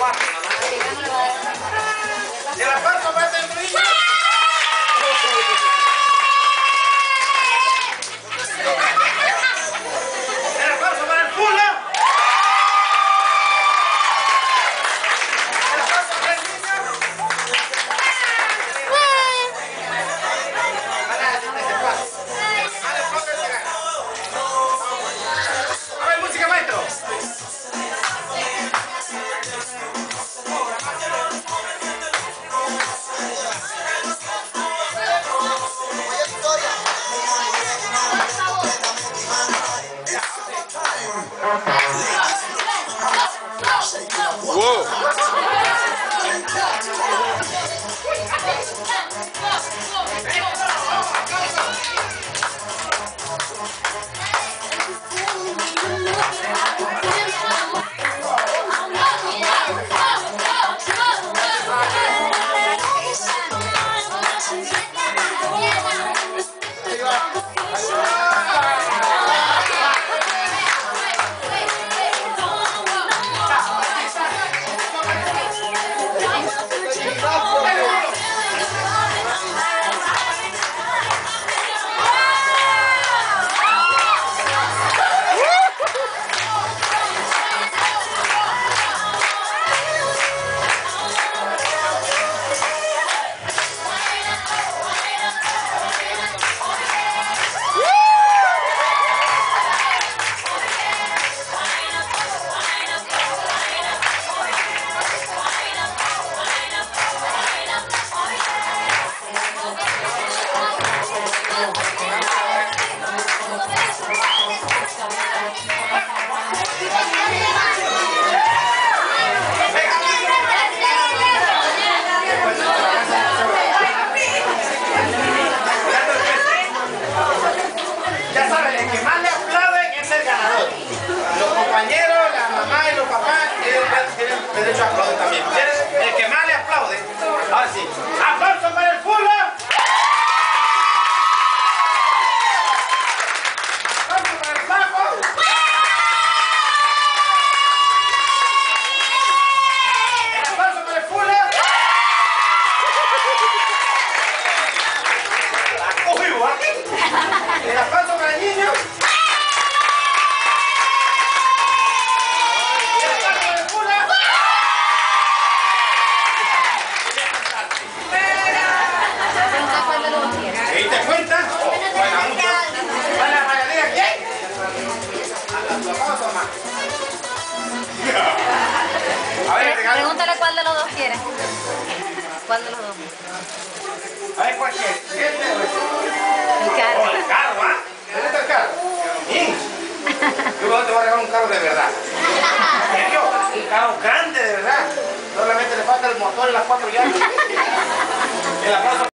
4 nada más. Y el aplauso para este niño. El aplauso para el Fula. El aplauso para el niño. A ver, música, maestro. Wow. Ya saben, el que más le aplauden es el ganador. Los compañeros, la mamá y los papás tienen derecho a aplaudir también. El que más le aplaude. Ahora sí. ¡Aplauso para el Fula! ¡Aplauso para el Flaco! ¡El aplauso para el Fula! ¡La cogió aquí! ¡El aplauso para el niño! ¿Te diste cuenta? Bueno, mucho. ¿Van las regalías quién? A tu papá o a tu mamá. A ver, regalo. Pregúntale cuál de los dos quiere. ¿Cuál de los dos? A ver, ¿cuál quieres? ¿Este o este? El carro. Oh, el carro, ¿ah? ¿Te gusta el carro? Bien. Yo te voy a regalar un carro de verdad. ¿En serio? Un carro grande de verdad. Solamente le falta el motor y las 4 llantas. El aplauso.